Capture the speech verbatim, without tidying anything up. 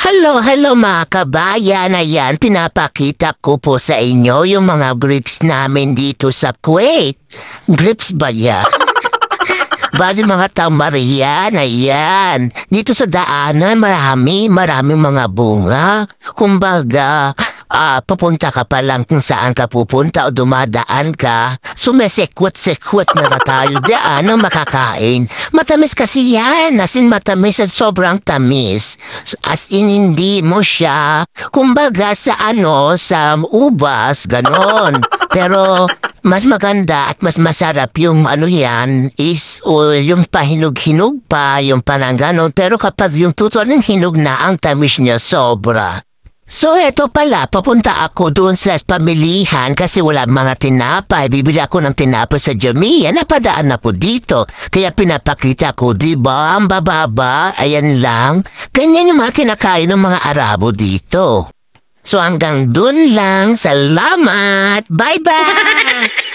Hello, hello mga kabayan. Ayan, pinapakita ko po sa inyo yung mga grapes namin dito sa Kuwait. Grapes ba yan? Bali mga tamarian, ayan. Dito sa daanan, marami, maraming mga bunga. Kumbaga, ah, papunta ka pa lang kung saan ka pupunta o dumadaan ka, sumesekwat-sekwat na na tayo daan ng makakain. Matamis kasi yan, as in matamis at sobrang tamis. As in hindi mo siya, kumbaga sa ano, sa ubas, ganon. Pero mas maganda at mas masarap yung ano yan is o yung pahinog-hinog pa, yung parang ganon. Pero kapag yung tuto ng hinog na, ang tamis niya sobra. So eto pala, papunta ako doon sa pamilihan kasi wala mga tinapay. Bibili ako ng tinapay sa Jamia, napadaan ako dito. Kaya pinapakita ko, diba, ang bababa, ayan lang. Ganyan yung mga kinakain ng mga Arabo dito. So hanggang dun lang, salamat! Bye-bye!